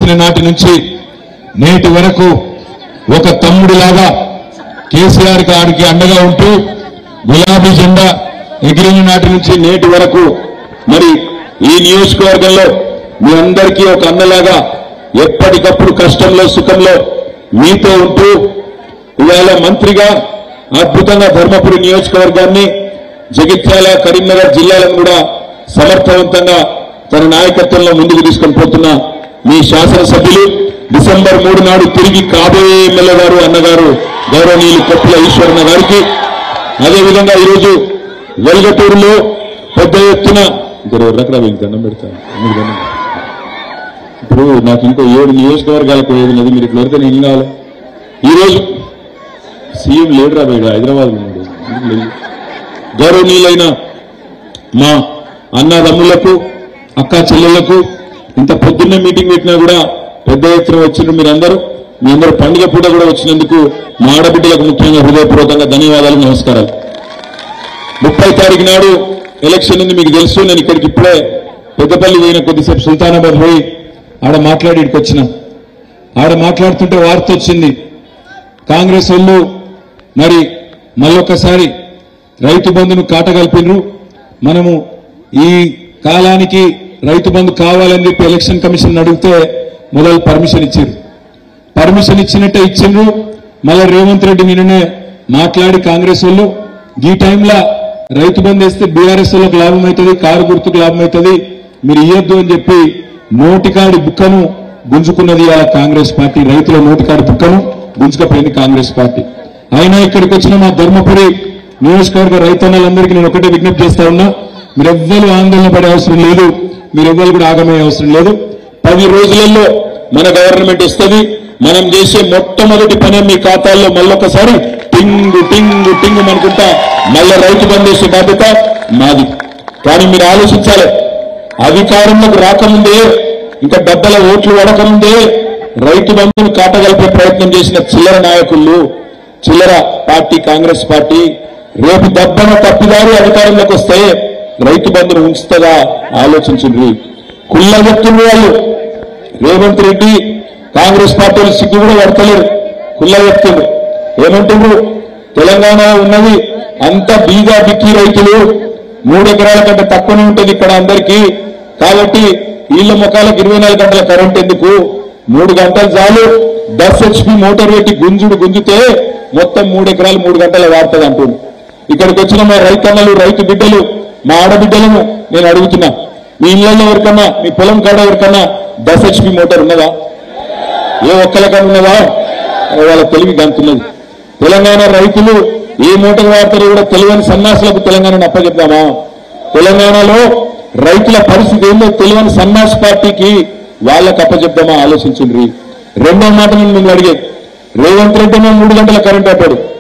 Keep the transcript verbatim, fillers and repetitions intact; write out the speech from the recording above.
చేసిన నాటి నుంచి నేటి వరకు ఒక తమ్ముడిలాగా కేసీఆర్ గారికి అండగా ఉంటూ గులాబీ జెండా ఎగిరిన నాటి నుంచి నేటి వరకు మరి ఈ నియోజకవర్గంలో మీ అందరికీ ఒక అన్నలాగా ఎప్పటికప్పుడు కష్టంలో సుఖంలో మీతో ఉంటూ ఇవాళ మంత్రిగా అద్భుతంగా ధర్మపురి నియోజకవర్గాన్ని జగిత్యాల కరీంనగర్ జిల్లాలను కూడా సమర్థవంతంగా తన నాయకత్వంలో ముందుకు తీసుకొని పోతున్న మీ శాసనసభ్యులు డిసెంబర్ మూడు నాడు తిరిగి కాబోయే ఎమ్మెల్యే గారు అన్నగారు గౌరవనీయులు కొప్పుల ఈశ్వరన్న గారికి అదేవిధంగా ఈరోజు వెల్గటూరులో పెద్ద ఎత్తున రకరా దండం పెడతాను ఇప్పుడు నాకు ఇంకో ఏడు నియోజకవర్గాలకు ఏది మీరు ఇట్లా పెడితే నేను కావాలి ఈరోజు సీఎం లేడు రాబోయాడు హైదరాబాద్ ఉన్నాడు గౌరవనీయులైన మా అన్నదమ్ములకు అక్క చెల్లెళ్లకు ఇంత పొద్దున్నే మీటింగ్ పెట్టినా కూడా పెద్ద ఎత్తున వచ్చిన మీరందరూ మీ అందరూ పండుగ పూట కూడా వచ్చినందుకు మా ఆడబిడ్డలకు ముఖ్యంగా హృదయపూర్వకంగా ధన్యవాదాలు నమస్కారాలు. ముప్పై తారీఖు నాడు ఎలక్షన్ ఉంది మీకు తెలుసు. నేను ఇక్కడికి ఇప్పుడే పెద్దపల్లి పోయిన కొద్దిసేపు సుల్తానాబాద్ పోయి ఆడ మాట్లాడి ఇక్కడికి వచ్చిన. ఆడ మాట్లాడుతుంటే వార్త వచ్చింది, కాంగ్రెస్ వాళ్ళు మరి మళ్ళొక్కసారి రైతు బంధును కాటగలిపినరు, మనము ఈ కాలానికి రైతు బంధు కావాలని చెప్పి ఎలక్షన్ కమిషన్ అడిగితే మొదలు పర్మిషన్ ఇచ్చారు. పర్మిషన్ ఇచ్చినట్టే ఇచ్చిండ్రు. మళ్ళీ రేవంత్ రెడ్డి నిన్ననే మాట్లాడి కాంగ్రెస్ వాళ్ళు ఈ టైంలో రైతు బంధు వేస్తే బీఆర్ఎస్ వాళ్ళకి లాభం అవుతుంది, కారు గుర్తుకు లాభం అవుతుంది, మీరు ఇయ్యొద్దు అని చెప్పి నోటికాడి బుక్కను గుంజుకున్నది ఆ కాంగ్రెస్ పార్టీ. రైతుల నోటికాడి బుక్కను గుంజుకపోయింది కాంగ్రెస్ పార్టీ. అయినా ఇక్కడికి వచ్చిన మా ధర్మపురి నియోజకవర్గ రైతన్నలందరికీ నేను ఒకటే విజ్ఞప్తి చేస్తా ఉన్నా, మీరెవ్వరూ ఆందోళన పడే అవసరం లేదు, మీరెవ్వరు కూడా ఆగమయ్యే అవసరం లేదు. పది రోజులలో మన గవర్నమెంట్ వస్తుంది. మనం చేసే మొట్టమొదటి పని మీ ఖాతాల్లో మళ్ళొకసారి టింగు టింగు టింగు అనుకుంటా మళ్ళీ రైతు బంద్ చేసే బాధ్యత మాది. కానీ మీరు ఆలోచించాలి, అధికారంలోకి రాకముందే ఇంకా డబ్బల ఓట్లు పడకముందే రైతు బంధును కాటగలిపే ప్రయత్నం చేసిన చిల్లర నాయకులు, చిల్లర పార్టీ కాంగ్రెస్ పార్టీ రేపు దబ్బన తప్పిదారి అధికారంలోకి వస్తే రైతు బంధును ఉంచుతుందా ఆలోచించండి. కుళ్ళ చెప్తున్న వాళ్ళు రేవంత్ రెడ్డి కాంగ్రెస్ పార్టీ సిగ్గు కూడా పడతలేరు, కుళ్ళ చెప్తున్నారు. ఏమంటున్నారు, తెలంగాణ ఉన్నది అంత బీగా బిక్కి రైతులు, మూడు ఎకరాల కంటే తక్కువనే ఉంటుంది ఇక్కడ అందరికీ, కాబట్టి వీళ్ళ ముఖాలకు ఇరవై నాలుగు గంటల కరెంట్ ఎందుకు, మూడు గంటలు చాలు, దస్ హెచ్పి మోటార్ పెట్టి గుంజుడు గుంజితే మొత్తం మూడు ఎకరాలు మూడు గంటలు వాడుతుంది అంటుంది. ఇక్కడికి వచ్చిన మా రైతన్నలు రైతు బిడ్డలు మా ఆడబిడ్డలను నేను అడుగుతున్నా, మీ ఇళ్లలో ఎవరికన్నా మీ పొలం కాడ ఎవరికన్నా దస్ హెచ్పి మోటార్ ఉన్నదా? ఏ ఒక్కరికన్నా ఉన్నదా? వాళ్ళ తెలివి గంతున్నది. తెలంగాణ రైతులు ఏ మోటార్ వాడతారో కూడా తెలియని సన్నాసులకు తెలంగాణను అప్పచెప్తామా? తెలంగాణలో రైతుల పరిస్థితి ఏందో తెలియని సన్నాస్ పార్టీకి వాళ్ళకు అప్పచెప్తామా? ఆలోచించండి. రెండో మాట నేను మిమ్మల్ని అడిగేది, రేవంత్ రెడ్డి మూడు గంటల కరెంట్ ఆపాడు,